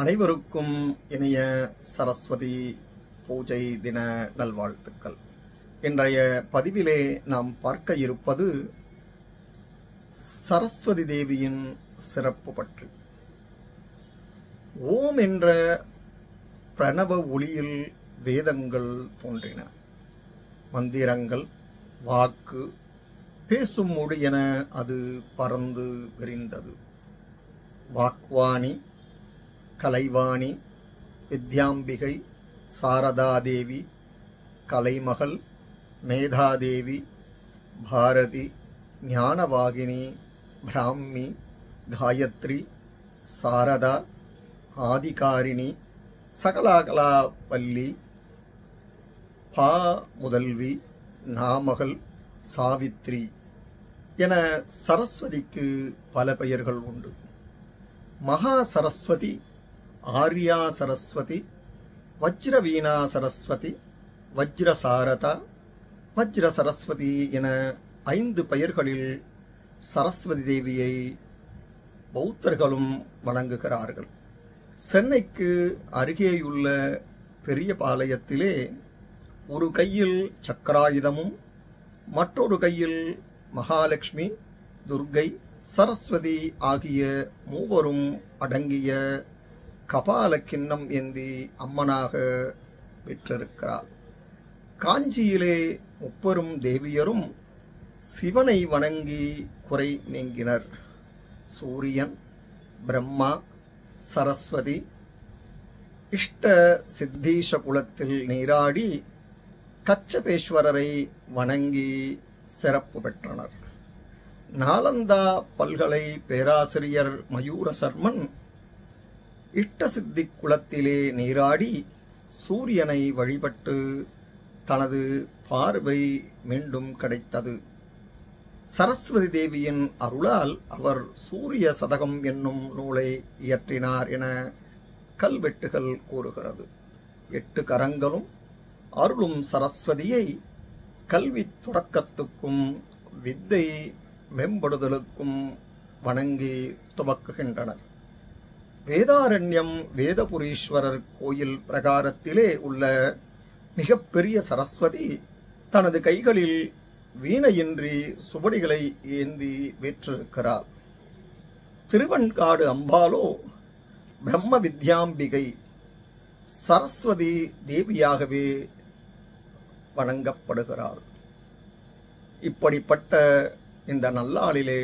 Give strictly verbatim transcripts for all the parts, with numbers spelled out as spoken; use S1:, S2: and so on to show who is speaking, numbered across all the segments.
S1: அனைவருக்கும் இனிய சரஸ்வதி பூஜை தின நல்வாழ்த்துக்கள். இன்றைய பதிவிலே நாம் பார்க்க இருப்பது சரஸ்வதி தேவியின் சிறப்பு பற்றி. ஓம் என்ற பிரணவ ஒளியில் வேதங்கள் தோன்றின. மந்திரங்கள், வாக்கு, பேசும் மொழி என அது பறந்து விரிந்தது. வாக்வாணி, கலைவாணி, வித்யாம்பிகை, சாரதாதேவி, கலைமகள், மேதாதேவி, பாரதி, ஞானவாகினி, பிராமி, காயத்ரி, சாரதா, ஆதிகாரிணி, சகலாகலா பல்லி, பா முதல்வி, நாமகள், சாவித்ரி என சரஸ்வதிக்கு பல பெயர்கள் உண்டு. மகா சரஸ்வதி, ஆர்யா சரஸ்வதி, வஜ்ரவீணா சரஸ்வதி, வஜ்ர சாரதா, வஜ்ர சரஸ்வதி என ஐந்து பெயர்களில் சரஸ்வதி தேவியை பௌத்தர்களும் வணங்குகிறார்கள். சென்னைக்கு அருகேயுள்ள பெரிய பாளையத்திலே ஒரு கையில் சக்கராயுதமும் மற்றொரு கையில் மகாலட்சுமி, துர்கை, சரஸ்வதி ஆகிய மூவரும் அடங்கிய கபால கிண்ணம் ஏந்தி அம்மனாக விற்றிருக்கிறார். காஞ்சியிலே முப்பெரும் தேவியரும் சிவனை வணங்கி குறை நீங்கினர். சூரியன், பிரம்மா, சரஸ்வதி இஷ்ட சித்தீஷ குலத்தில் நீராடி கச்சபேஸ்வரரை வணங்கி சிறப்பு பெற்றனர். நாலந்தா பல்கலை பேராசிரியர் மயூர சர்மன் இஷ்ட சித்தி குலத்திலே நீராடி சூரியனை வழிபட்டு தனது பார்வை மீண்டும் கிடைத்தது. சரஸ்வதி தேவியின் அருளால் அவர் சூரிய சதகம் என்னும் நூலை இயற்றினார் என கல்வெட்டுகள் கூறுகிறது. எட்டு கரங்களும் அருளும் சரஸ்வதியை கல்வி தொடக்கத்துக்கும் வித்தை மேம்படுதலுக்கும் வணங்கி துவக்குகின்றனர். வேதாரண்யம் வேதபுரீஸ்வரர் கோயில் பிரகாரத்திலே உள்ள மிகப்பெரிய சரஸ்வதி தனது கைகளில் வீணையின்றி சுவடிகளை ஏந்தி வீற்றிருக்கிறார். திருவன்காடு அம்பாலோ பிரம்ம வித்யாம்பிகை சரஸ்வதி தேவியாகவே வணங்கப்படுகிறாள். இப்படிப்பட்ட இந்த நல்லாளிலே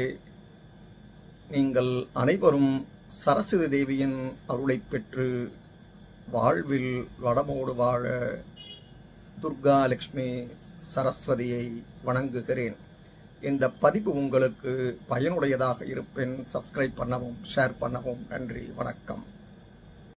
S1: நீங்கள் அனைவரும் சரஸ்வதி தேவியின் அருளை பெற்று வாழ்வில் வளமோடு வாழ துர்கா லட்சுமி சரஸ்வதியை வணங்குகிறேன். இந்த பதிவு உங்களுக்கு பயனுடையதாக இருப்பின் சப்ஸ்கிரைப் பண்ணவும், ஷேர் பண்ணவும். நன்றி, வணக்கம்.